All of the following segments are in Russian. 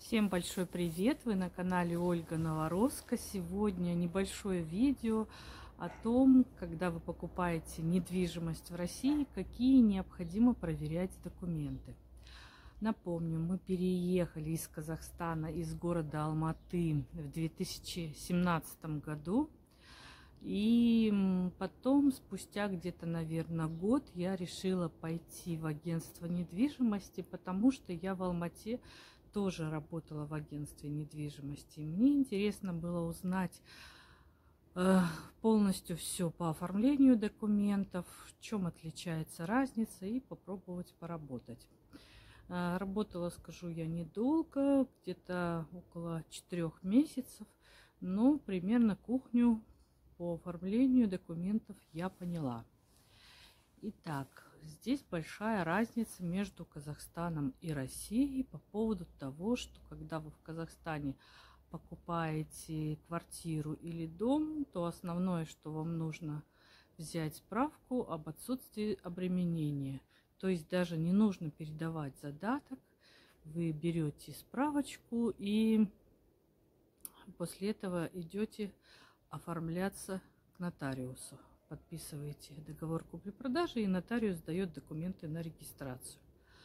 Всем большой привет! Вы на канале Ольга Новоросска. Сегодня небольшое видео о том, когда вы покупаете недвижимость в России, какие необходимо проверять документы. Напомню, мы переехали из Казахстана, из города Алматы в 2017 году. И потом, спустя где-то, наверное, год, я решила пойти в агентство недвижимости, потому что я в Алмате тоже работала в агентстве недвижимости. Мне интересно было узнать полностью все по оформлению документов, в чем отличается разница, и попробовать поработать. Работала, скажу я, недолго, где-то около 4 месяцев, но примерно кухню по оформлению документов я поняла. Итак, здесь большая разница между Казахстаном и Россией по поводу того, что когда вы в Казахстане покупаете квартиру или дом, то основное, что вам нужно взять справку об отсутствии обременения. То есть даже не нужно передавать задаток, вы берете справочку и после этого идете оформляться к нотариусу. Подписываете договор купли-продажи, и нотариус дает документы на регистрацию.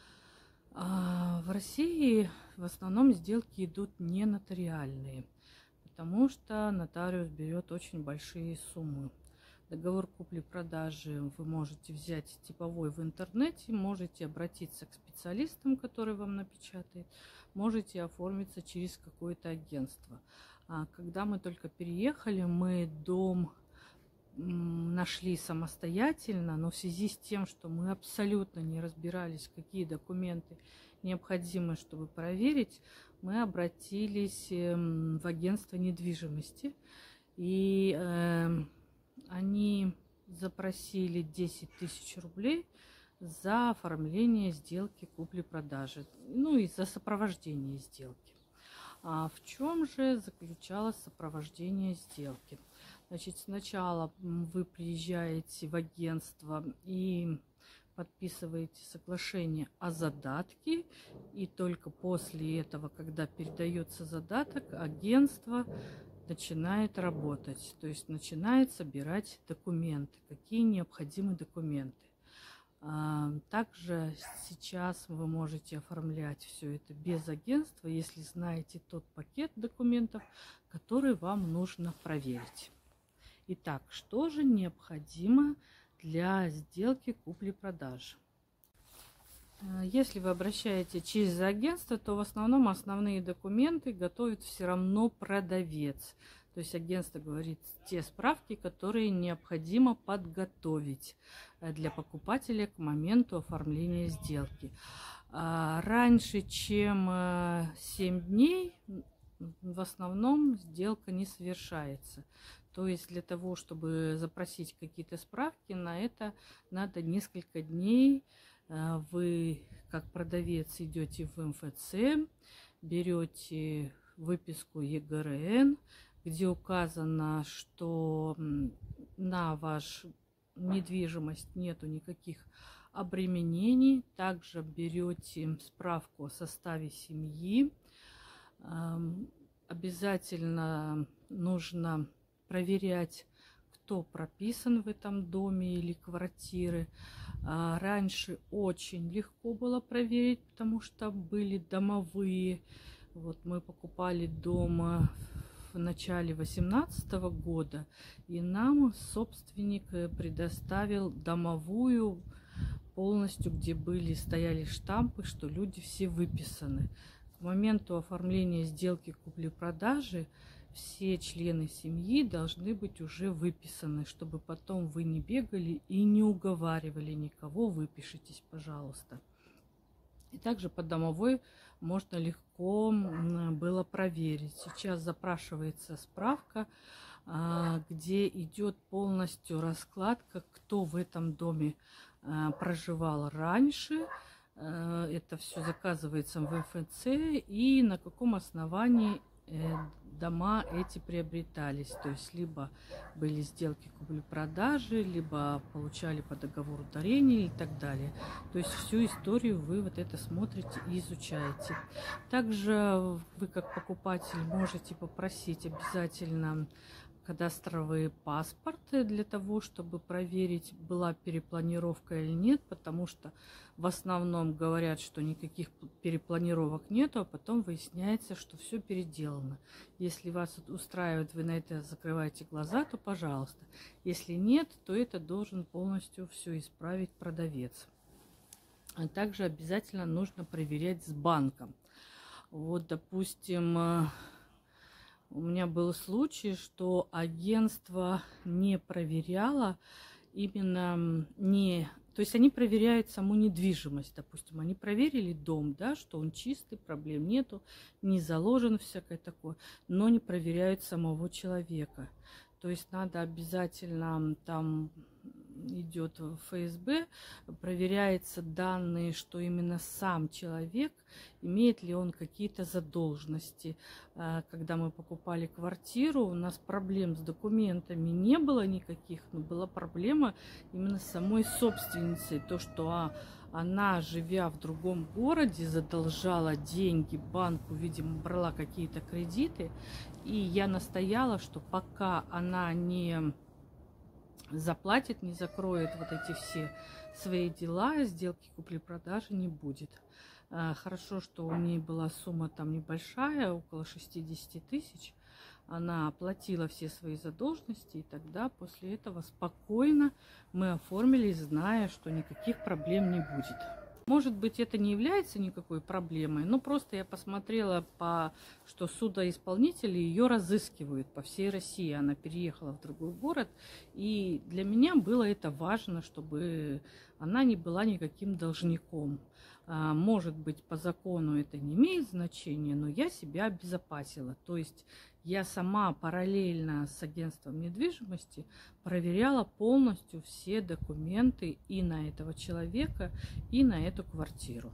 В России в основном сделки идут не нотариальные, потому что нотариус берет очень большие суммы. Договор купли-продажи вы можете взять типовой в интернете, можете обратиться к специалистам, которые вам напечатают, можете оформиться через какое-то агентство. Когда мы только переехали, мы дом нашли самостоятельно, но в связи с тем, что мы абсолютно не разбирались, какие документы необходимы, чтобы проверить, мы обратились в агентство недвижимости, и они запросили 10 тысяч рублей за оформление сделки купли-продажи, ну и за сопровождение сделки. В чем же заключалось сопровождение сделки? Значит, сначала вы приезжаете в агентство и подписываете соглашение о задатке, и только после этого, когда передается задаток, агентство начинает работать, то есть начинает собирать документы, какие необходимы документы. Также сейчас вы можете оформлять все это без агентства, если знаете тот пакет документов, который вам нужно проверить. Итак, что же необходимо для сделки купли-продажи? Если вы обращаетесь через агентство, то в основном основные документы готовит все равно продавец. То есть агентство говорит те справки, которые необходимо подготовить для покупателя к моменту оформления сделки. Раньше, чем 7 дней, в основном сделка не совершается. То есть для того, чтобы запросить какие-то справки, на это надо несколько дней. Вы, как продавец, идете в МФЦ, берете выписку ЕГРН, где указано, что на вашу недвижимость нету никаких обременений. Также берете справку о составе семьи. Обязательно нужно проверять, кто прописан в этом доме или квартиры. Раньше очень легко было проверить, потому что были домовые. Вот мы покупали дом в начале 2018 года, и нам собственник предоставил домовую полностью, где стояли штампы, что люди все выписаны. К моменту оформления сделки купли-продажи все члены семьи должны быть уже выписаны, чтобы потом вы не бегали и не уговаривали никого: выпишитесь, пожалуйста. И также по домовой можно легко было проверить. Сейчас запрашивается справка, где идет полностью раскладка, кто в этом доме проживал раньше. Это все заказывается в МФЦ, и на каком основании дома эти приобретались. То есть либо были сделки купли-продажи, либо получали по договору дарения и так далее. То есть всю историю вы вот это смотрите и изучаете. Также вы как покупатель можете попросить обязательно кадастровые паспорты для того, чтобы проверить, была перепланировка или нет, потому что в основном говорят, что никаких перепланировок нету, а потом выясняется, что все переделано. Если вас устраивает, вы на это закрываете глаза, то пожалуйста. Если нет, то это должен полностью все исправить продавец. А также обязательно нужно проверять с банком. Вот, допустим, у меня был случай, что агентство не проверяло именно не... То есть они проверяют саму недвижимость, допустим. Они проверили дом, да, что он чистый, проблем нету, не заложен всякое такое, но не проверяют самого человека. То есть надо обязательно там идет в ФСБ, проверяются данные, что именно сам человек, имеет ли он какие-то задолженности. Когда мы покупали квартиру, у нас проблем с документами не было никаких, но была проблема именно с самой собственницей. То, что она, живя в другом городе, задолжала деньги банку, видимо, брала какие-то кредиты. И я настояла, что пока она не заплатит, не закроет вот эти все свои дела, сделки купли-продажи не будет. Хорошо, что у нее была сумма там небольшая, около 60 тысяч. Она оплатила все свои задолженности, и тогда после этого спокойно мы оформили, зная, что никаких проблем не будет. Может быть, это не является никакой проблемой, но просто я посмотрела, что судоисполнители ее разыскивают по всей России. Она переехала в другой город, и для меня было это важно, чтобы она не была никаким должником. Может быть, по закону это не имеет значения, но я себя обезопасила. То есть я сама параллельно с агентством недвижимости проверяла полностью все документы и на этого человека, и на эту квартиру.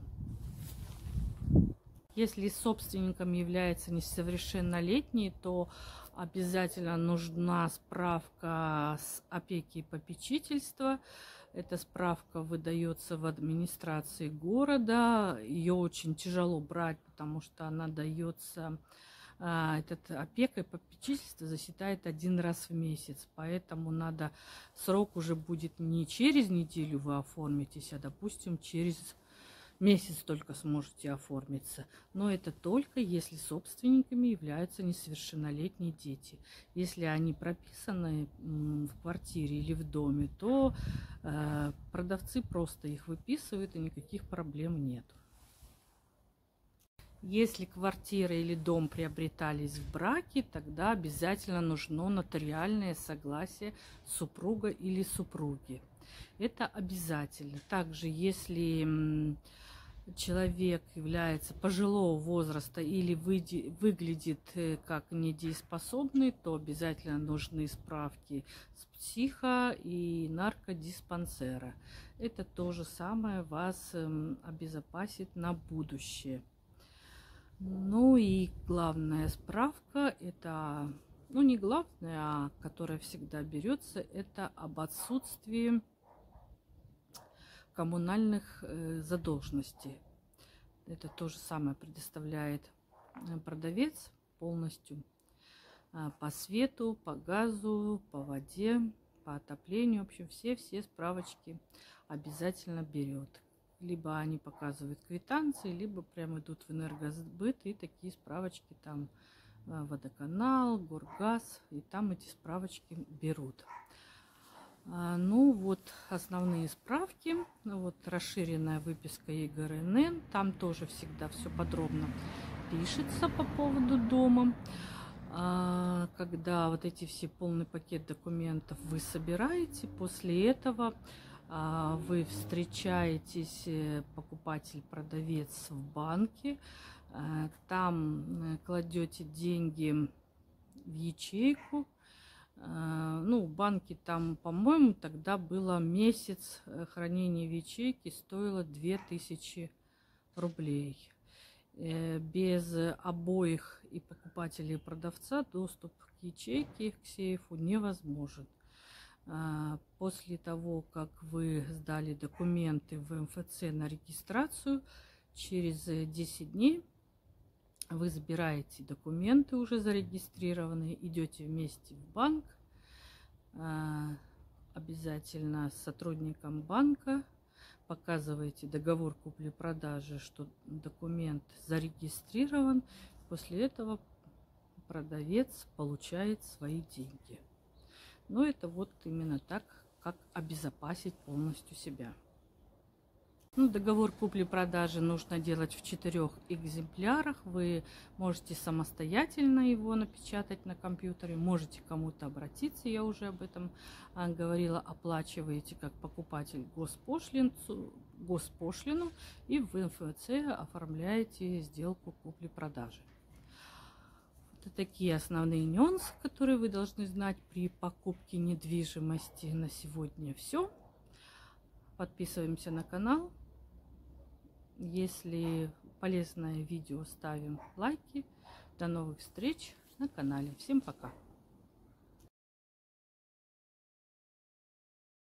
Если собственником является несовершеннолетний, то обязательно нужна справка с опеки и попечительства. Эта справка выдается в администрации города. Ее очень тяжело брать, потому что она дается... Этот опека и попечительство засчитает один раз в месяц, поэтому срок уже будет не через неделю вы оформитесь, а, допустим, через месяц только сможете оформиться. Но это только если собственниками являются несовершеннолетние дети. Если они прописаны в квартире или в доме, то продавцы просто их выписывают, и никаких проблем нет. Если квартира или дом приобретались в браке, тогда обязательно нужно нотариальное согласие супруга или супруги. Это обязательно. Также, если человек является пожилого возраста или выглядит как недееспособный, то обязательно нужны справки с психо- и наркодиспансера. Это то же самое вас обезопасит на будущее. Ну и главная справка, это, не главная, а которая всегда берется, это об отсутствии коммунальных задолженностей. Это то же самое предоставляет продавец полностью по свету, по газу, по воде, по отоплению. В общем, все справочки обязательно берет. Либо они показывают квитанции, либо прямо идут в энергосбыт, и такие справочки там водоканал, горгаз, и там эти справочки берут. Ну вот основные справки, вот расширенная выписка ЕГРНН, там тоже всегда все подробно пишется по поводу дома. Когда вот эти все полный пакет документов вы собираете, после этого вы встречаетесь, покупатель-продавец, в банке, там кладете деньги в ячейку. В банке там, по-моему, тогда было месяц хранения в ячейке стоило 2000 рублей. Без обоих и покупателя покупателя и продавца доступ к ячейке, к сейфу невозможен. После того, как вы сдали документы в МФЦ на регистрацию, через 10 дней вы забираете документы, уже зарегистрированные, идете вместе в банк, обязательно с сотрудником банка, показываете договор купли-продажи, что документ зарегистрирован. После этого продавец получает свои деньги. Но это вот именно так, как обезопасить полностью себя. Договор купли-продажи нужно делать в 4 экземплярах. Вы можете самостоятельно его напечатать на компьютере, можете к кому-то обратиться, я уже об этом говорила. Оплачиваете как покупатель госпошлину и в МФЦ оформляете сделку купли-продажи. Это такие основные нюансы, которые вы должны знать при покупке недвижимости. На сегодня все. Подписываемся на канал. Если полезное видео, ставим лайки. До новых встреч на канале. Всем пока!